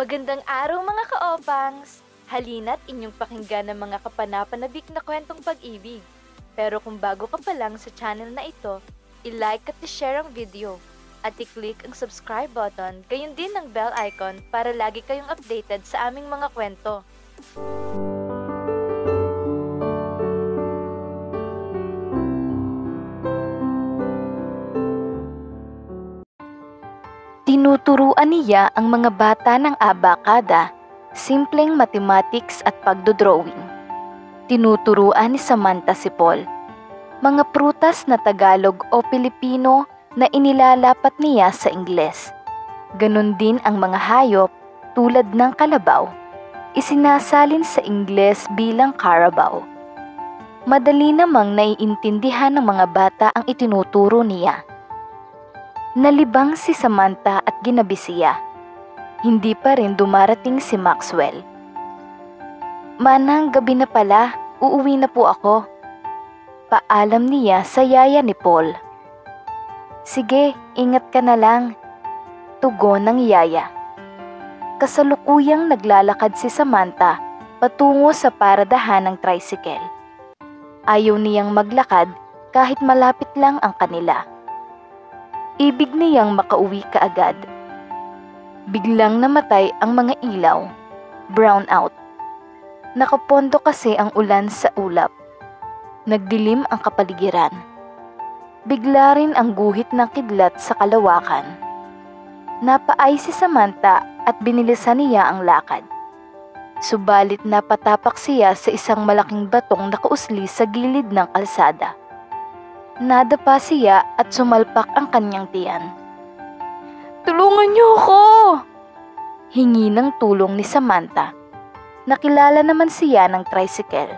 Magandang araw mga ka-opangs! Halina't inyong pakinggan ang mga kapanapanabik na kwentong pag-ibig. Pero kung bago ka pa lang sa channel na ito, i-like at i-share ang video. At i-click ang subscribe button, gayon din ang bell icon para lagi kayong updated sa aming mga kwento. Tinuturuan niya ang mga bata ng abakada, simpleng mathematics at pagdodrawing. Tinuturuan ni Samantha si Paul mga prutas na Tagalog o Pilipino na inilalapat niya sa Ingles. Ganon din ang mga hayop tulad ng kalabaw, isinasalin sa Ingles bilang Carabao. Madali namang naiintindihan ng mga bata ang itinuturo niya. Nalibang si Samantha at ginabi siya. Hindi pa rin dumarating si Maxwell. Manang gabi na pala, uuwi na po ako. Paalam niya sa yaya ni Paul. Sige, ingat ka na lang. Tugon ng yaya. Kasalukuyang naglalakad si Samantha patungo sa paradahan ng tricycle. Ayaw niyang maglakad kahit malapit lang ang kanila. Ibig niyang makauwi kaagad. Biglang namatay ang mga ilaw, brown out. Nakapondo kasi ang ulan sa ulap. Nagdilim ang kapaligiran. Bigla rin ang guhit ng kidlat sa kalawakan. Napaay si Samantha at binilisan niya ang lakad. Subalit napatapak siya sa isang malaking batong nakausli sa gilid ng kalsada. Nadapa siya at sumalpak ang kanyang tiyan. Tulungan niyo ako! Hingi ng tulong ni Samantha. Nakilala naman siya ng tricycle.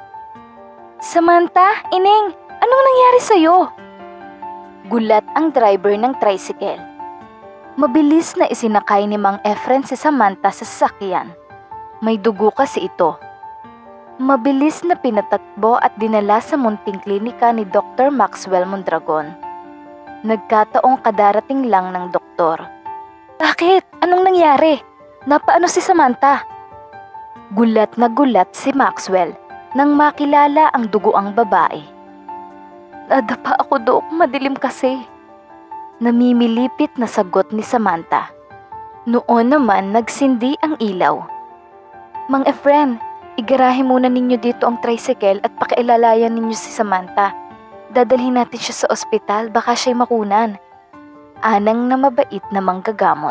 Samantha, Ineng, anong nangyari sa'yo? Gulat ang driver ng tricycle. Mabilis na isinakay ni Mang Efren si Samantha sa sasakyan. May dugo kasi ito. Mabilis na pinatakbo at dinala sa munting klinika ni Dr. Maxwell Mondragon. Nagkataong kadarating lang ng doktor. Bakit? Anong nangyari? Napaano si Samantha? Gulat na gulat si Maxwell nang makilala ang dugoang babae. Nadapa ako, Dok. Madilim kasi. Namimilipit na sagot ni Samantha. Noon naman nagsindi ang ilaw. Mang Efren, igarahe muna ninyo dito ang tricycle at pakialalayan ninyo si Samantha. Dadalhin natin siya sa ospital, baka siya'y makunan. Anang na mabait na manggagamot.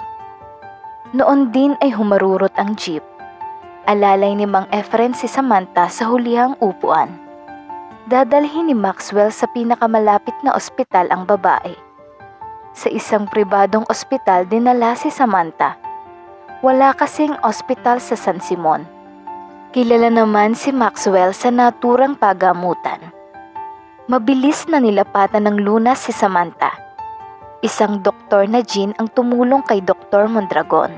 Noon din ay humarurot ang jeep. Alalay ni Mang Efren si Samantha sa hulihang upuan. Dadalhin ni Maxwell sa pinakamalapit na ospital ang babae. Sa isang pribadong ospital dinala si Samantha. Wala kasing ospital sa San Simon. Kilala naman si Maxwell sa naturang pagamutan. Mabilis na nilapatan ng lunas si Samantha. Isang doktor na Jean ang tumulong kay Dr. Mondragon.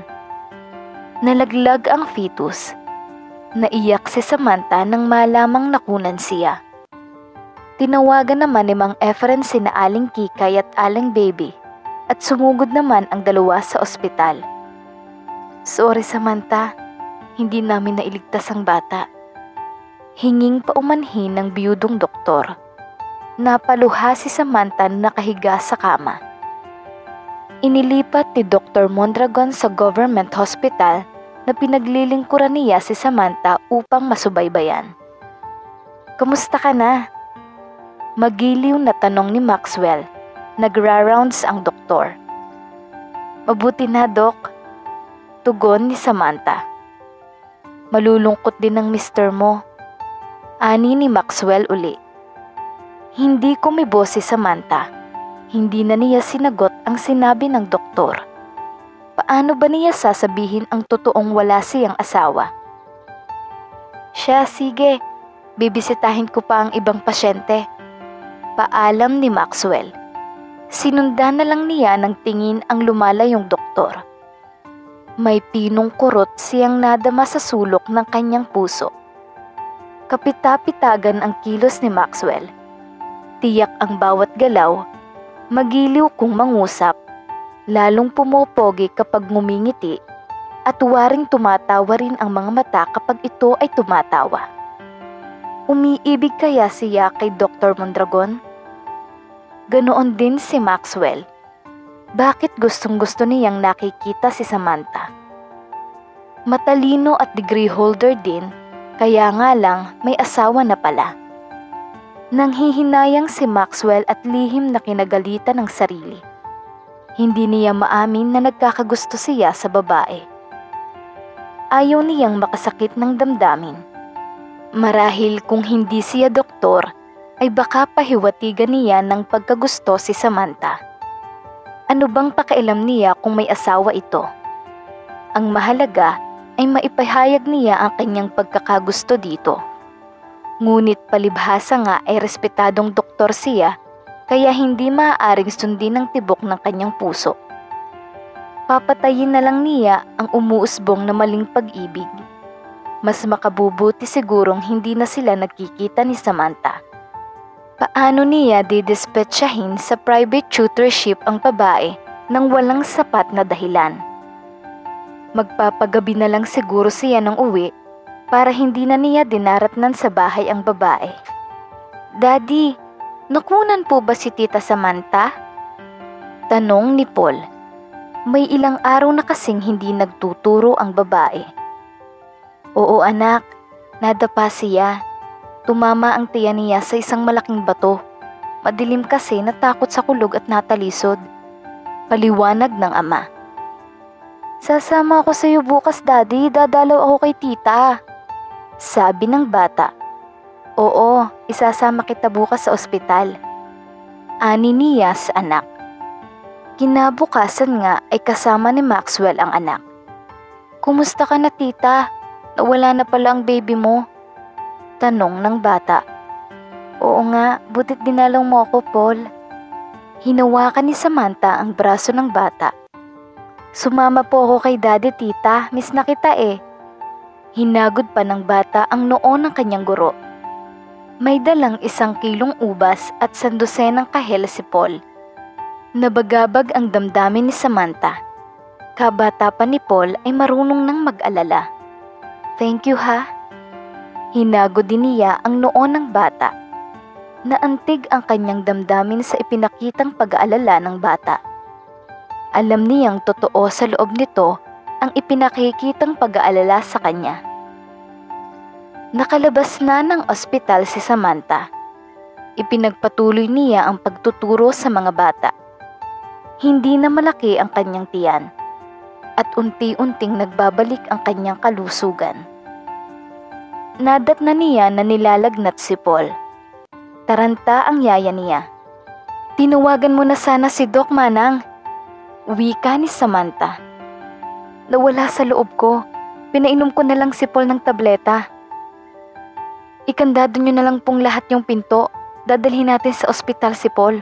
Nalaglag ang fetus. Naiyak si Samantha nang malamang nakunan siya. Tinawagan naman ni Mang Efren sina Aling Kikay at Aling Baby at sumugod naman ang dalawa sa ospital. Sorry Samantha, hindi namin nailigtas ang bata. Hinging paumanhin ng biyudong doktor. Napaluha si Samantha na nakahiga sa kama. Inilipat ni Dr. Mondragon sa government hospital na pinaglilingkuran niya si Samantha upang masubaybayan. Kamusta ka na? Magiliw na tanong ni Maxwell. Nagra-rounds ang doktor. Mabuti na, Dok. Tugon ni Samantha. Malulungkot din ang mister mo. Ani ni Maxwell uli. Hindi kumibo si Samantha. Hindi na niya sinagot ang sinabi ng doktor. Paano ba niya sasabihin ang totoong wala siyang asawa? Siya, sige. Bibisitahin ko pa ang ibang pasyente. Paalam ni Maxwell. Sinundan na lang niya ng tingin ang lumalayong doktor. May pinong kurot siyang nadama sa sulok ng kanyang puso. Kapita-pitagan ang kilos ni Maxwell. Tiyak ang bawat galaw, magiliw kung mangusap, lalong pumopogi kapag ngumingiti at waring tumatawa rin ang mga mata kapag ito ay tumatawa. Umiibig kaya siya kay Dr. Mondragon? Ganoon din si Maxwell. Bakit gustong-gusto niyang nakikita si Samantha? Matalino at degree holder din, kaya nga lang may asawa na pala. Nanghihinayang si Maxwell at lihim na kinagalitan ng sarili. Hindi niya maamin na nagkakagusto siya sa babae. Ayaw niyang makasakit ng damdamin. Marahil kung hindi siya doktor, ay baka pahiwatigan niya ng pagkagusto si Samantha. Ano bang pakialam niya kung may asawa ito? Ang mahalaga ay maipahayag niya ang kanyang pagkakagusto dito. Ngunit palibhasa nga ay respetadong doktor siya, kaya hindi maaaring sundin ang tibok ng kanyang puso. Papatayin na lang niya ang umuusbong na maling pag-ibig. Mas makabubuti sigurong hindi na sila nagkikita ni Samantha. Paano niya didispetsahin sa private tutorship ang babae nang walang sapat na dahilan? Magpapagabi na lang siguro siya ng uwi para hindi na niya dinaratnan sa bahay ang babae. Daddy, nakunan po ba si Tita Samantha? Tanong ni Paul. May ilang araw na kasing hindi nagtuturo ang babae. Oo anak, nadapa siya. Tumama ang tiyan niya sa isang malaking bato. Madilim kasi, natakot sa kulog at natalisod. Paliwanag ng ama. Sasama ako sa iyo bukas, Daddy. Dadalaw ako kay Tita. Sabi ng bata. Oo, isasama kita bukas sa ospital. Ani niya sa anak. Kinabukasan nga ay kasama ni Maxwell ang anak. Kumusta ka na, Tita? Nawala na pala ang baby mo. Tanong ng bata. Oo nga, butit dinalaw mo ako, Paul. Hinawakan ni Samantha ang braso ng bata. Sumama po ako kay Daddy, Tita. Miss na kita eh. Hinagod pa ng bata ang noo ng kanyang guro. May dalang 1 kilong ubas at 100 kahel si Paul. Nabagabag ang damdamin ni Samantha. Kabata pa ni Paul ay marunong nang mag-alala. Thank you ha. Hinagod din niya ang noo ng bata. Naantig ang kanyang damdamin sa ipinakitang pag-aalala ng bata. Alam niyang totoo sa loob nito ang ipinakikitang pag-aalala sa kanya. Nakalabas na ng ospital si Samantha. Ipinagpatuloy niya ang pagtuturo sa mga bata. Hindi na malaki ang kanyang tiyan at unti-unting nagbabalik ang kanyang kalusugan. Nadat na niya na nilalagnat si Paul. Taranta ang yaya niya. Tinuwagan mo na sana si Doc Manang. Wika ni Samantha. Nawala sa loob ko. Pinainom ko na lang si Paul ng tableta. Ikandado nyo na lang pong lahat yung pinto. Dadalhin natin sa ospital si Paul.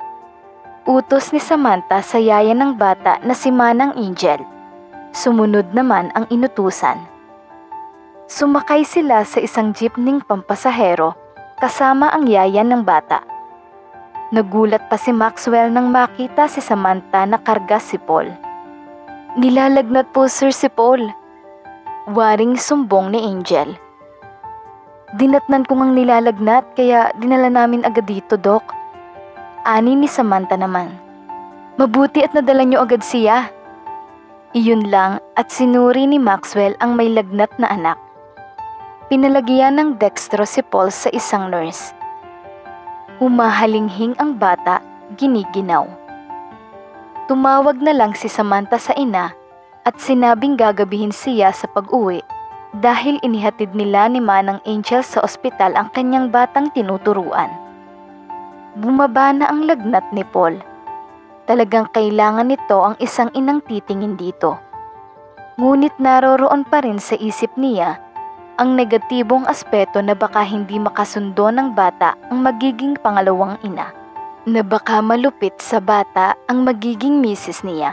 Utos ni Samantha sa yaya ng bata na si Manang Angel. Sumunod naman ang inutusan. Sumakay sila sa isang jeepning pampasahero kasama ang yaya ng bata. Nagulat pa si Maxwell nang makita si Samantha na karga si Paul. Nilalagnat po sir si Paul. Waring sumbong ni Angel. Dinatnan ko ngang nilalagnat kaya dinala namin agad dito, Doc. Ani ni Samantha naman. Mabuti at nadala niyo agad siya. Iyon lang at sinuri ni Maxwell ang may lagnat na anak. Pinalagyan ng dextro si Paul sa isang nurse. Humahalinghing ang bata, giniginaw. Tumawag na lang si Samantha sa ina at sinabing gagabihin siya sa pag-uwi dahil inihatid nila ni Manang Angel sa ospital ang kanyang batang tinuturuan. Bumaba na ang lagnat ni Paul. Talagang kailangan nito ang isang inang titingin dito. Ngunit naroroon pa rin sa isip niya ang negatibong aspeto na baka hindi makasundo ng bata ang magiging pangalawang ina, na baka malupit sa bata ang magiging misis niya.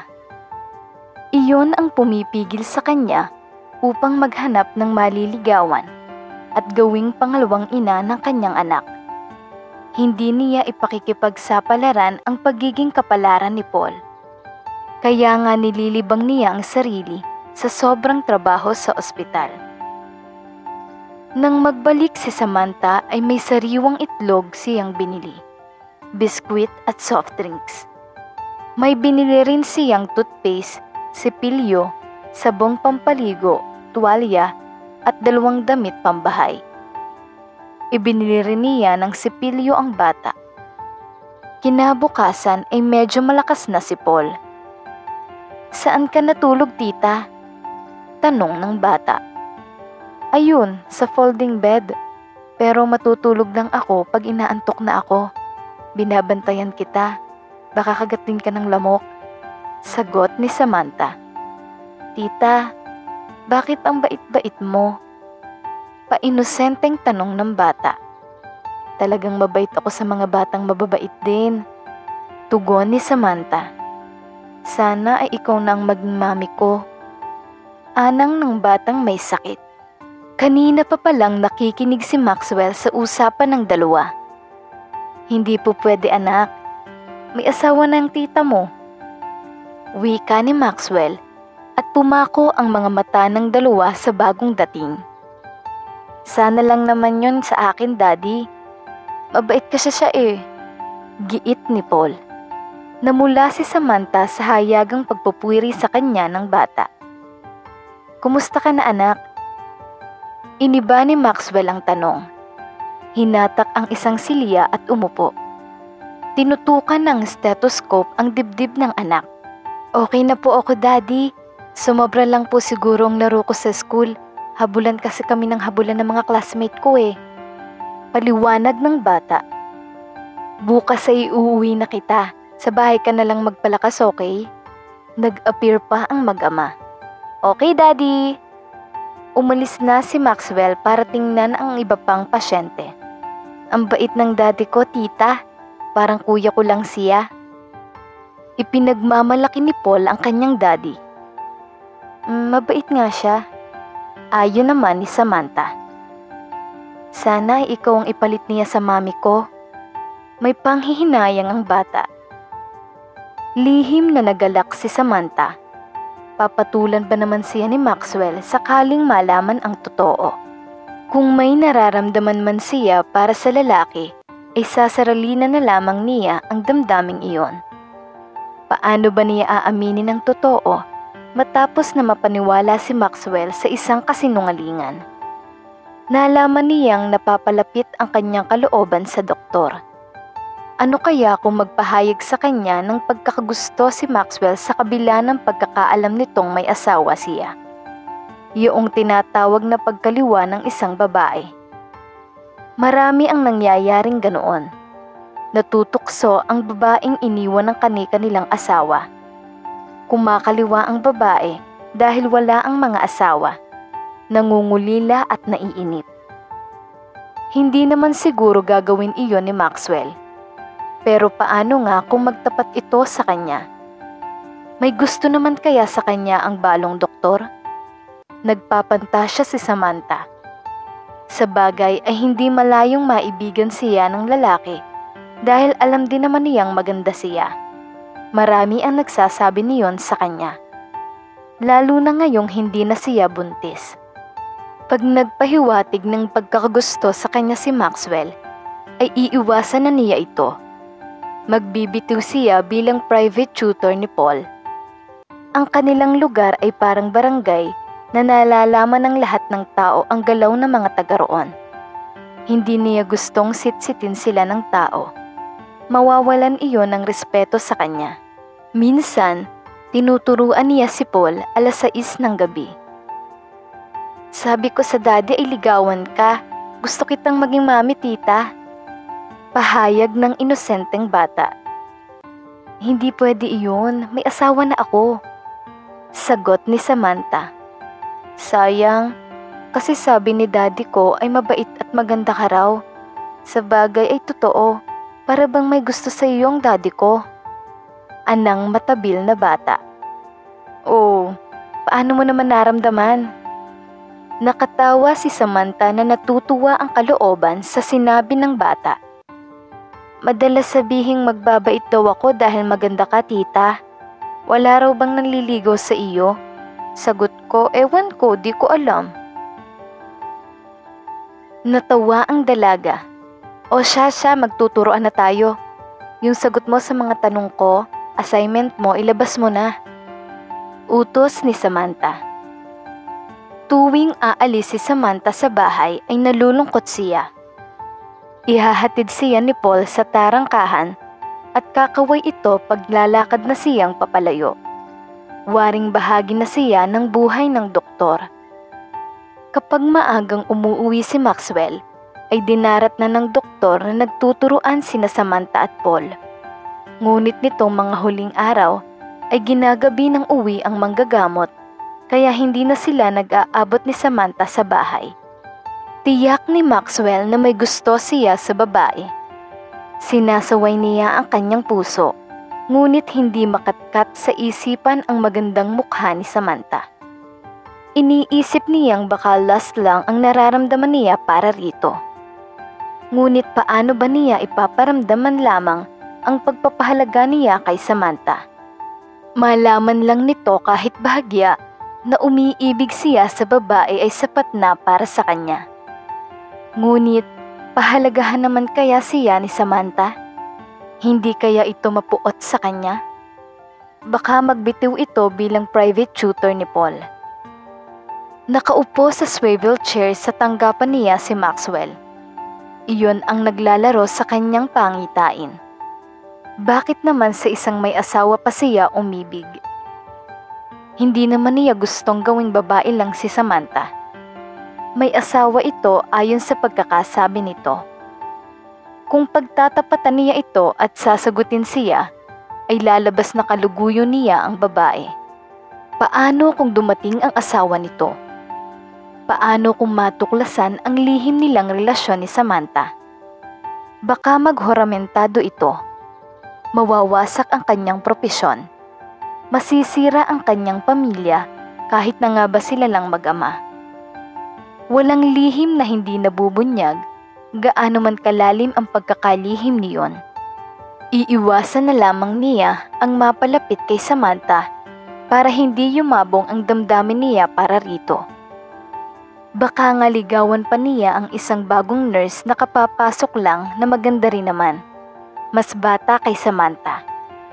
Iyon ang pumipigil sa kanya upang maghanap ng maliligawan at gawing pangalawang ina ng kanyang anak. Hindi niya ipakikipagsapalaran ang pagiging kapalaran ni Paul. Kaya nga nililibang niya ang sarili sa sobrang trabaho sa ospital. Nang magbalik si Samantha ay may sariwang itlog siyang binili, biskwit at soft drinks. May binili rin siyang toothpaste, sipilyo, sabong pampaligo, tuwalya at 2 damit pambahay. Ibinili rin niya ng sipilyo ang bata. Kinabukasan ay medyo malakas na si Paul. "Saan ka natulog, tita?" tanong ng bata. "Ayun, sa folding bed. Pero matutulog lang ako pag inaantok na ako. Binabantayan kita. Baka kagatin ka ng lamok." Sagot ni Samantha. "Tita, bakit ang bait-bait mo?" Painosenteng tanong ng bata. "Talagang mabait ako sa mga batang mababait din." Tugon ni Samantha. "Sana ay ikaw na ang maging mami ko." Anang ng batang may sakit. Kanina pa palang nakikinig si Maxwell sa usapan ng dalawa. "Hindi po pwede, anak. May asawa na ang tita mo." Wika ni Maxwell at pumako ang mga mata ng dalawa sa bagong dating. "Sana lang naman yun sa akin, Daddy. Mabait kasi siya eh." Giit ni Paul. Namula si Samantha sa hayagang pagpupwiri sa kanya ng bata. "Kumusta ka na, anak?" Iniba ni Maxwell ang tanong. Hinatak ang isang silya at umupo. Tinutukan ng stethoscope ang dibdib ng anak. "Okay na po ako, Daddy. Sumobra lang po siguro ang laro ko sa school. Habulan kasi kami ng habulan ng mga classmate ko eh." Paliwanag ng bata. "Bukas ay uuwi na kita. Sa bahay ka na lang magpalakas, okay?" Nag-appear pa ang mag-ama. "Okay, Daddy." Umalis na si Maxwell para tingnan ang iba pang pasyente. "Ang bait ng daddy ko, tita. Parang kuya ko lang siya." Ipinagmamalaki ni Paul ang kanyang daddy. Mabait nga siya." Ayon naman ni Samantha. "Sana ikaw ang ipalit niya sa mami ko." May panghihinayang ang bata. Lihim na nagalak si Samantha. Papatulan ba naman siya ni Maxwell sakaling malaman ang totoo? Kung may nararamdaman man siya para sa lalaki, ay sasaralina na lamang niya ang damdaming iyon. Paano ba niya aaminin ang totoo matapos na mapaniwala si Maxwell sa isang kasinungalingan? Nalaman niyang napapalapit ang kanyang kalooban sa doktor. Ano kaya kung magpahayag sa kanya ng pagkakagusto si Maxwell sa kabila ng pagkakaalam nitong may asawa siya? Yung tinatawag na pagkaliwa ng isang babae. Marami ang nangyayaring ganoon. Natutukso ang babaeng iniwan ng kani-kanilang asawa. Kumakaliwa ang babae dahil wala ang mga asawa. Nangungulila at naiinip. Hindi naman siguro gagawin iyon ni Maxwell. Pero paano nga kung magtapat ito sa kanya? May gusto naman kaya sa kanya ang balong doktor? Nagpapantasya si Samantha. Sa bagay ay hindi malayong maibigan siya ng lalaki dahil alam din naman niyang maganda siya. Marami ang nagsasabi niyon sa kanya. Lalo na ngayong hindi na siya buntis. Pag nagpahiwatig ng pagkakagusto sa kanya si Maxwell, ay iiwasan na niya ito. Magbibitiw siya bilang private tutor ni Paul. Ang kanilang lugar ay parang barangay na nalalaman ng lahat ng tao ang galaw ng mga taga roon. Hindi niya gustong sitsitin sila ng tao. Mawawalan iyon ng respeto sa kanya. Minsan, tinuturuan niya si Paul 6:00 ng gabi. "Sabi ko sa daddy ay ligawan ka. Gusto kitang maging mami, tita." Pahayag ng inosenteng bata. "Hindi pwede iyon, may asawa na ako." Sagot ni Samantha. "Sayang, kasi sabi ni daddy ko ay mabait at maganda ka raw. Sa bagay ay totoo, para bang may gusto sa iyo ang daddy ko." Anang matabil na bata. "Oh, paano mo naman naramdaman?" Nakatawa si Samantha na natutuwa ang kalooban sa sinabi ng bata. "Madalas sabihing magbabait daw ako dahil maganda ka, tita. Wala raw bang nanliligaw sa iyo?" Sagot ko, ewan ko, di ko alam. Natawa ang dalaga. O siya, magtuturoan na tayo. Yung sagot mo sa mga tanong ko, assignment mo, ilabas mo na. Utos ni Samantha. Tuwing aalis si Samantha sa bahay ay nalulungkot siya. Ihahatid siya ni Paul sa tarangkahan at kakaway ito paglalakad na siyang papalayo. Waring bahagi na siya ng buhay ng doktor. Kapag maagang umuwi si Maxwell, ay dinarat na ng doktor na nagtuturuan sina Samantha at Paul. Ngunit nitong mga huling araw ay ginagabi ng uwi ang manggagamot, kaya hindi na sila nag-aabot ni Samantha sa bahay. Tiyak ni Maxwell na may gusto siya sa babae. Sinasaway niya ang kanyang puso, ngunit hindi makatkat sa isipan ang magandang mukha ni Samantha. Iniisip niyang baka last lang ang nararamdaman niya para rito. Ngunit paano ba niya ipaparamdaman lamang ang pagpapahalaga niya kay Samantha? Malaman lang nito kahit bahagya na umiibig siya sa babae ay sapat na para sa kanya. Ngunit pahalagahan naman kaya siya ni Samantha? Hindi kaya ito mapuot sa kanya? Baka magbitiw ito bilang private tutor ni Paul. Nakaupo sa swivel chair sa tanggapan niya si Maxwell. Iyon ang naglalaro sa kanyang pangitain. Bakit naman sa isang may asawa pa siya umibig? Hindi naman niya gustong gawing babae lang si Samantha. May asawa ito ayon sa pagkakasabi nito. Kung pagtatapatan niya ito at sasagutin siya, ay lalabas na kaluguyo niya ang babae. Paano kung dumating ang asawa nito? Paano kung matuklasan ang lihim nilang relasyon ni Samantha? Baka maghuramentado ito. Mawawasak ang kanyang propesyon. Masisira ang kanyang pamilya kahit na nga ba sila lang mag-ama. Walang lihim na hindi nabubunyag, gaano man kalalim ang pagkakalihim niyon. Iiwasan na lamang niya ang mapalapit kay Samantha para hindi yumabong ang damdamin niya para rito. Baka nga ligawan pa niya ang isang bagong nurse na kapapasok lang na maganda rin naman, mas bata kay Samantha.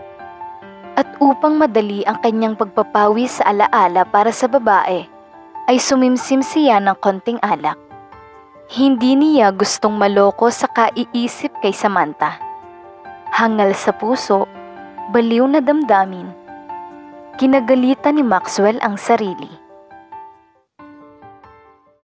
At upang madali ang kanyang pagpapawi sa alaala para sa babae, ay sumimsim siya ng konting alak. Hindi niya gustong maloko sa kaiisip kay Samantha. Hangal sa puso, baliw na damdamin. Kinagalitan ni Maxwell ang sarili.